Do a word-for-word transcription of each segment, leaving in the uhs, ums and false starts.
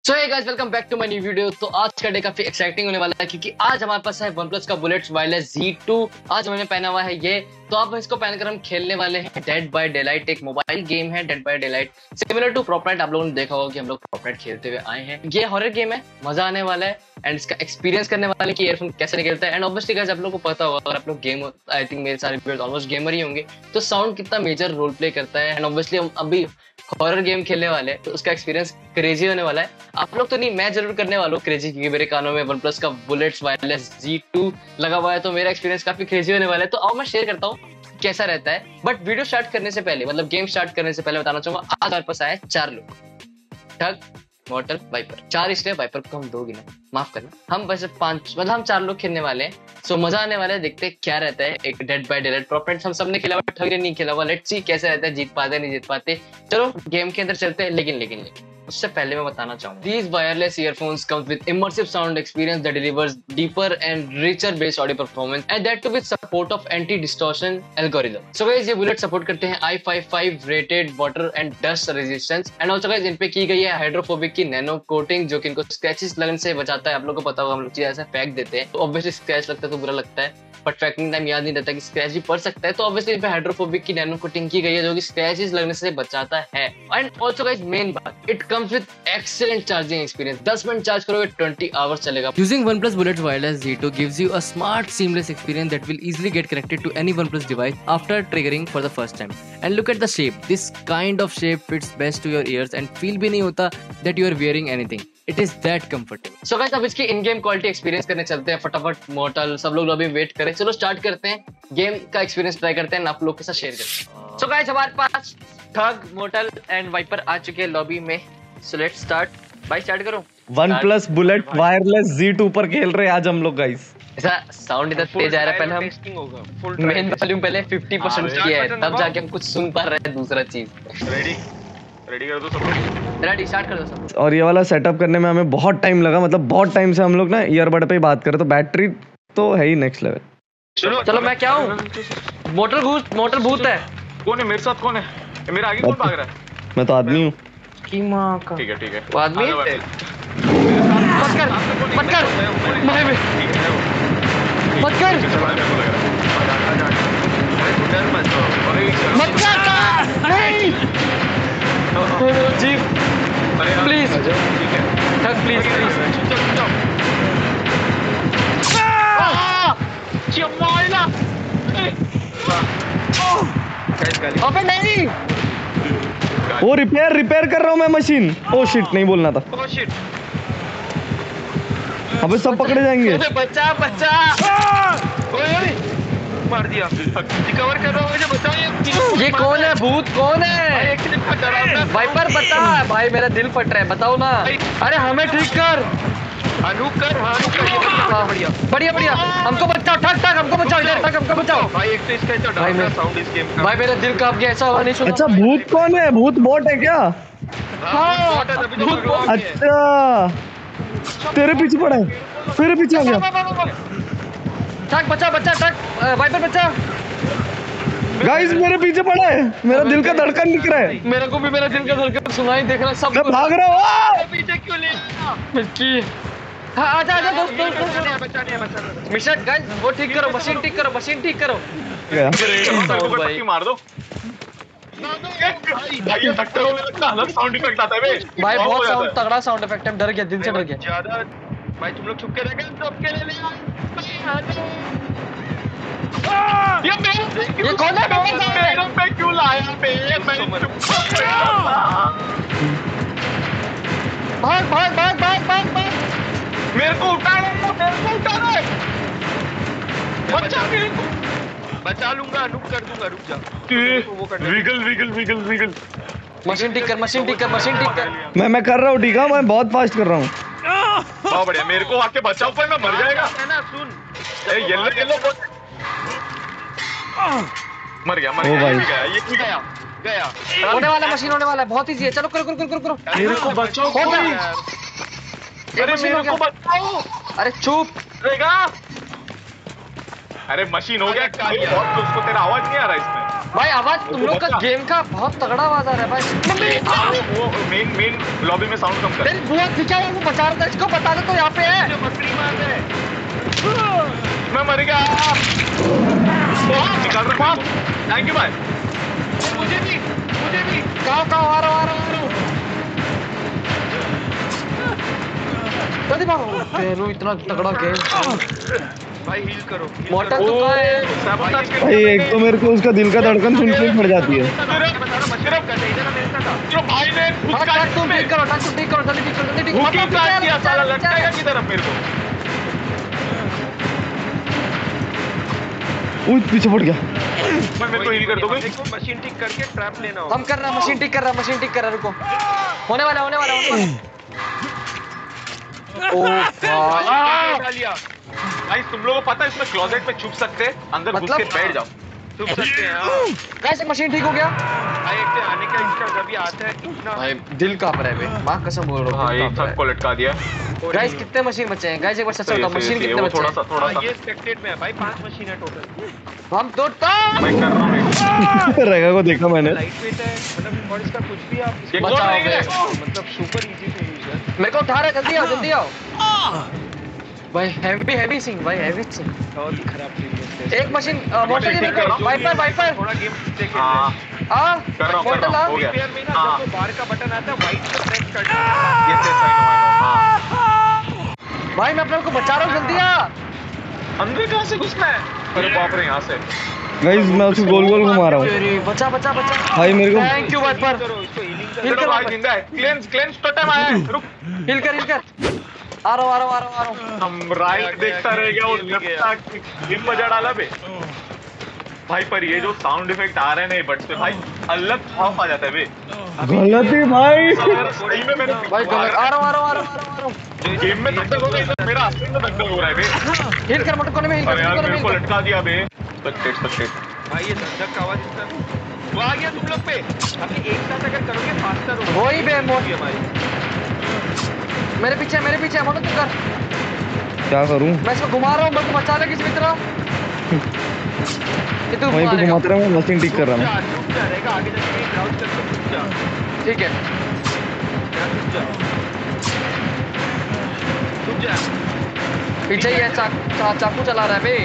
So hey guys, welcome back to my new video. तो आज का डे काफी एक्साइटिंग होने वाला है क्योंकि आज हमारे पास है OnePlus का बुलेट वायरलेस Z टू। आज मैंने पहना हुआ है ये, तो आप इसको पहनकर हम खेलने वाले हैं डेड बाय डेलाइट। एक मोबाइल गेम है dead by daylight, similar to Fortnite. आप लोगों ने देखा होगा कि हम लोग प्रॉपरनाइट खेलते हुए आए हैं। ये हॉरर गेम है, मजा आने वाला है एंड इसका एक्सपीरियंस करने वाले कि ईयरफोन कैसे निकलता है। एंड ऑब्वियसली गाइस आप लोगों को पता होगा, अगर आप लोग गेम, आई थिंक मेरे सारे व्यूअर्स ऑलमोस्ट गेमर ही होंगे, तो साउंड कितना मेजर रोल प्ले करता है। एंड ऑब्वियसली हम अभी हॉरर गेम खेलने वाले हैं तो उसका एक्सपीरियंस क्रेजी होने वाला है। आप लोग तो नहीं, मैं जरूर करने वाला हूँ क्रेजी, क्योंकि मेरे कानों में OnePlus का बुलेट वायरलेस Z टू लगा हुआ है, तो मेरा एक्सपीरियंस काफी क्रेजी होने वाला है। तो आओ मैं शेयर करता हूँ कैसा रहता है। बट वीडियो स्टार्ट करने से पहले, मतलब गेम स्टार्ट करने से पहले बताना चाहूंगा, आज हमारे पास आए चार लोग, ठग, मॉर्टल, वाइपर। चार इसलिए वाइपर को हम दो गिना, माफ करना। हम वैसे पांच, मतलब हम चार लोग खेलने वाले हैं। सो मजा आने वाला है, देखते हैं क्या रहता है। एक डेड बाय डेलाइट प्रॉपरनाइट हम सबने खेला हुआ, ठग ने नहीं खेला हुआ। लेट्स सी कैसे रहता है, जीत पाते नहीं जीत पाते। चलो गेम के अंदर चलते हैं। लेकिन लेकिन लेकिन उससे पहले मैं बताना चाहूंगा, these wireless earphones comes with immersive sound experience that delivers deeper and richer bass audio performance and that too with support of anti distortion algorithm. So guys, ये बुलेट सपोर्ट करते हैं I five five rated water and dust resistance and also guys इन पे की गई है hydrophobic की nano coating, जो कि इनको स्क्रैचेस लगने से बचाता है। आप लोगों को पता होगा, हम लोग चीज ऐसा फेंक देते हैं तो ऑब्वियसली स्क्रैच लगता है तो बुरा लगता है, बट फेंकने टाइम याद नहीं रहता कि स्क्रैच भी पड़ सकता है। तो ऑब्वियसली इस पे हाइड्रोफोबिक की नैनो कोटिंग की गई है जो कि स्क्रैचेस लगने से बचाता है। एंड ऑल्सो गाइस मेन बात, it comes with excellent charging experience. दस मिनट चार्ज करोगे ट्वेंटी आवर्स चलेगा। Using OnePlus Bullet Wireless Z two gives you a smart seamless experience that will easily get connected to any OnePlus device after triggering for the first time. And look at the shape. This kind of shape fits best to your ears and feel भी नहीं होता that you are wearing anything. It is that comfortable. So guys, अब इसकी इन game quality experience करने चलते हैं फटाफट। मॉर्टल सब लोग अभी वेट करें, चलो स्टार्ट करते हैं, गेम का एक्सपीरियंस ट्राई करते हैं, आप लोग के साथ शेयर करते हैं। सो गाइस, हमारे पास ठग, मॉर्टल एंड वाइपर आ चुके हैं लॉबी में। So let's start. भाई स्टार्ट करो। OnePlus bullet wireless Z two पर खेल रहे हैं आज हम लोग गाइस। ऐसा साउंड इधर तेज आ रहा है। पहले हम मेन वॉल्यूम पहले फिफ्टी परसेंट किया है, तब जाके हम कुछ सुन पा रहे हैं दूसरा चीज। रेडी रेडी कर दो सब लोग, रेडी स्टार्ट कर दो सब। और ये वाला सेटअप करने में हमें बहुत टाइम लगा, मतलब बहुत टाइम से हम लोग ना ईयरबड पे ही बात कर रहे, तो बैटरी तो है ही नेक्स्ट लेवल। चलो चलो मैं क्या हूँ, मोटर भूत, मोटर भूत है। कौन है मेरे साथ, कौन है मेरा आगे, कौन भाग रहा है? मैं तो आदमी हूँ। की माँ का, ठीक है ठीक है, वो आदमी मत कर मत कर भाई में मत कर मत कर नहीं जी प्लीज ठग प्लीज प्लीज अबे नहीं, वो रिपेयर रिपेयर कर रहा हूँ मैं मशीन। ओ शिट, नहीं बोलना था। ओ शिट, अबे सब पकड़े जाएंगे। बच्चा बच्चा ओए मार दिया। रिकवर कर रहा हूं, मुझे बताओ ये कौन है, भूत कौन है? एक क्लिप फट रहा है वाइपर बता भाई, मेरा दिल फट रहा है, बताओ ना। अरे हमें ठीक कर, रुक कर, हां रुक कर, ये बढ़िया बढ़िया बढ़िया, हमको बचाओ, ठग ठग हमको बचाओ, इधर ठग हमको बचाओ भाई। एक तो इसका इतना डाउन साउंड इस गेम का भाई, मेरा दिल कांप गया। ऐसा हुआ नहीं सुना। अच्छा भूत कौन है? भूत बॉट है क्या? हां भूत बॉट। अच्छा तेरे पीछे पड़ा है, तेरे पीछे आ गया। ठग बचा बचा, ठग वाइपर बचा। गाइस मेरे पीछे पड़ा है, मेरा दिल का धड़कन निकल रहा है। मेरे को भी मेरा दिल का धड़कन सुनाई देख रहा है सब। मैं भाग रहा हूँ। पीछे क्यों ले रहा? मिल्की हाँ आजा आजा दोस्त दोस्त दोस्त बचा नहीं बचा। मिशन गाइस, वो ठीक करो, मशीन ठीक करो, मशीन ठीक करो। गया भाई मार दो भाई, ये फटकर होने लगता है, अलग साउंड इफेक्ट आता है बे भाई, बहुत साउंड तगड़ा साउंड इफेक्ट है। डर गया, दिल से डर गया ज्यादा। भाई तुम लोग छुप के रह गए, छुप के ले ले ये मैं ये कौन है? मेरे पे क्यों लाया बे? मैं भाग भाग भाग भाग भाग भाग, मेरे को उठा लो, मेरे को उठा लो, बचा मेरे को, बचा लूंगा, रुक कर दूंगा, रुक जा। Wiggle wiggle wiggle wiggle, machine ठीक कर, मशीन ठीक कर, मशीन ठीक कर। मैं मैं कर रहा हूँ, ठीक है, मैं बहुत फास्ट कर रहा हूँ। बहुत बढ़िया, मेरे को आके बचाओ, पर मैं मर जाएगा ना। सुन, ए येलो येलो मर गया, मर गया, ये भी गया, ये भी गया, गया। होने वाला, मशीन होने वाला है, बहुत इजी है। चलो करो करो करो करो। मेरे को बचाओ, हो गया। अरे मेरे को बचाओ। अरे चुप रहेगा। अरे मशीन हो गया, बहुत उसको तेरा आवाज नहीं आ रहा इसमें। भाई आवाज तुम लोग का गेम का बहुत तगड़ा आवाज आ रहा है भाई। हाँ, वो वो मेन मेन लॉबी में साउंड कम कर। तेरी बुआ दिखा है वो बचा रहा था, इसको बता दे तो यहाँ पे है। मछली मार दे। मैं मर गया। निकाल रहा हूँ। थैंक यू भाई। मुझे भी मुझे भी कहाँ कहाँ आ रहा हूँ आ रहा हूँ आ रहा हूँ। जल्दी भागो। तेरू इतना तगड़ा गेम। भाई हील करो। मोटर तो कहाँ है? भाई एक तो मेरे को उसका दिल का धड़कन सुन के ही पड़ जाती है। जो भाई ने हाँ, ट्रक तुम ठीक करो, ट्रक तुम ठीक करो, जल्दी ठीक करो, जल्दी ठीक करो। भूखी काट दिया साला, लटकेगा किधर अब मेरे को। उई पीछे पड़ गया। मैं मेरे को हील कर दोगे? मशीन ठीक करके ट्रैप लेना होगा। हम कर रहे हैं, मशीन ठीक कर रहा है, मशीन ठीक कर रहा है, रुको। होने वाला होने वाला होने वाला। ओ भाई भाई तुम लोगों को पता है इसमें क्लोजेट में छुप सकते हैं, अंदर घुस के बैठ जाओ, छुप सकते हैं। कैसे मशीन ठीक हो गया? भाई एक से आने का इसका जब भी आता है इतना भाई दिल कांप रहा है बे, मां कसम बोल रहा हूं। हाँ एक सबको लटका दिया। गाइस कितने मशीन बचे हैं? गाइस एक बार सच बताओ, मशीन कितने बचे थोड़ा हैं? सा थोड़ा सा ये एक्सपेक्टेड में है भाई, पांच मशीन है टोटल। हम दो तो मैं कर रहा हूं। रेगा को देखा मैंने। लाइट वेट है मतलब, और इसका कुछ भी आप बचाओ बे। मतलब सुपर इजी टू यूज है। मेरे को उठा रहा है, जल्दी आओ जल्दी आओ। भाई हैवी हैवी सिंह, भाई हैवी सिंह। बहुत ही खराब चीज है। एक मशीन मोटर के नीचे वाइपर वाइपर। थोड़ा गेम देखे। हां हां कर रहा हूं, कर मोटर रहा ला। हूं, हो गया। रिपेयर में ना जब वो बार का बटन आता है व्हाइट पे प्रेस करना है। यस यस आई नो हां। भाई मैं अपने को बचा रहा हूं, जल्दी आ। अंदर कहां से घुसना है? अरे बाप रे, यहां से। गाइस मैं उसको गोल गोल घुमा रहा हूँ। बचा बचा बचा। भाई मेरे को थैंक यू वाइपर। इसको हीलिंग हील कर भाई, जिंदा है। क्लेंस क्लेंस टोटम आया है। रुक हिल कर हिल कर। आ रहा हूं आ रहा हूं आ रहा हूं आ रहा हूं। हम राइट देखता रह गया, वो लेफ्ट गेम बजा डाला बे भाई। पर ये जो साउंड इफेक्ट आ रहे हैं ना बट्स पे भाई, अलग खौफ आ जाता है बे। गलती भाई। सही में मैंने भाई गलत आ रहा हूं आ रहा हूं आ रहा हूं आ रहा हूँ। गेम में धक्का हो गया, मेरा असली में धक्का हो रहा है बे। हिल कर मोटर कोने में हिल कर, अरे यार कोने में मेरे हिल को कर। लटका दिया बे। स्पेक्टेट स्पेक्टेट भाई, ये धक का आवाज इसका वो आ गया तुम लोग पे। अभी एक साथ अगर करोगे फास्टर होगा। वही बे मोटर हमारी। मेरे पीछे मेरे पीछे मोटर तू कर। क्या करूं? मैं इसको घुमा रहा हूं, मेरे को बचा ले किसी भी तरह। ये तू वहीं घुमा पे रहेगा। घुमाते रहा, मैं मशीन ठीक कर रहा हूँ। रुक जा रहेगा आगे जाके क्राउच करके रुक जा। ठीक है रुक जा रुक जा। पीछे ही है, चा, चा, चाकू चला रहा है बे।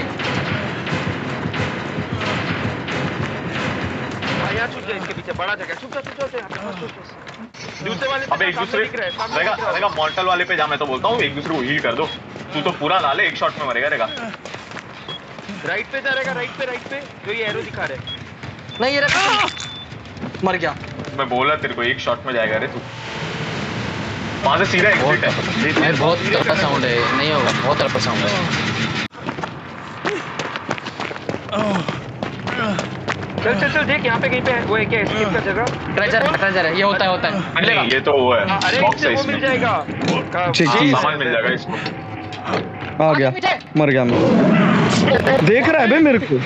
भाई यार छुप जा इसके पीछे, बड़ा जगह छुप जा छुप जा यहाँ पे छुप जा। दूसरे वाले अबे एक दूसरे रहेगा रहेगा मॉर्टल वाले पे जा। मैं तो बोलता हूँ एक दूसरे को हील कर दो। तू तो पूरा ला ले, एक शॉट में मरेगा। रहेगा राइट पे जा रहेगा, राइट पे राइट पे जो ये एरो दिखा रहे। नहीं ये रहा, मर गया। मैं बोला तेरे को एक शॉट में जाएगा रे तू। वहां से सीधा एग्जिट है। भाई बहुत तड़पा साउंड है, नहीं होगा, बहुत तड़पा साउंड है। चल चल चल देख यहाँ पे कहीं पे है वो है क्या एस्केप का जगह। ट्रेजर ट्रेजर है, ये होता है होता है। नहीं ये तो वो है। अरे बॉक्स है वो मिल जाएगा, ठीक ठीक सामान मिल जाएगा इसको। आ गया, मर गया मैं। देख रहा है बे मेरे को।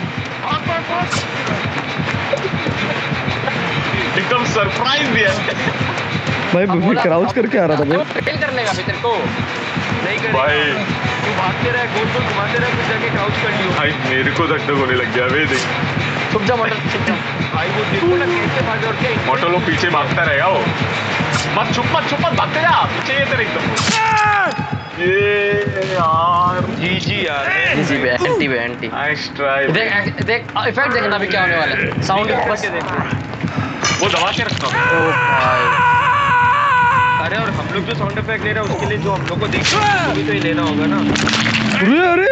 एकदम सरप्राइज दिया भाई मैं क्राउच करके आ रहा था बे। फेल कर लेगा तेरे को। नहीं करेगा भाई, तू भागते रहे, गोल गोल घुमाते रहे, फिर जाके क्राउच कर लियो। भाई मेरे को धक्का होने लग गया बे। देख छुप जा मोटर, छुप जा भाई। वो देखो ना कैसे भागे और क्या मोटर वो पीछे भागता रहेगा। वो मत छुप मत छुप मत भागते जा पीछे ये तेरे एकदम। ये यार जी जी यार जी बे, एंटी बे एंटी। Nice try. देख देख इफेक्ट देखना अभी क्या होने वाला है। साउंड बस वो दबा के रखता हूँ। ओ भाई अरे और हम लोग जो साउंड इफेक्ट ले रहे हैं उसके लिए जो हम लोग को देखना है वो भी तो ये लेना होगा ना। अरे अरे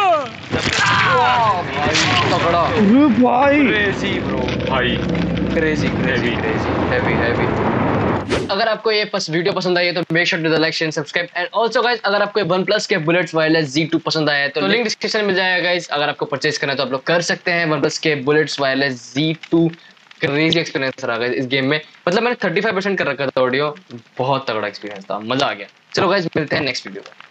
तगड़ा। अरे भाई क्रेजी ब्रो, भाई crazy crazy crazy heavy heavy. अगर आपको ये पस, वीडियो पसंद आई है तो make sure to like share subscribe. And also guys अगर आपको OnePlus के बुलेट्स वायरलेस ज़ेड टू पसंद आया है तो लिंक डिस्क्रिप्शन में मिल जाएगा गाइस। अगर आपको परचेज करना है तो आप लोग कर सकते हैं। OnePlus के bullets wireless Z two crazy experience रहा गाइस इस गेम में। मतलब मैंने थर्टी फाइव परसेंट कर रखा था ऑडियो, बहुत तगड़ा एक्सपीरियंस था, मजा आ गया। चलो गाइस मिलते हैं नेक्स्ट वीडियो में।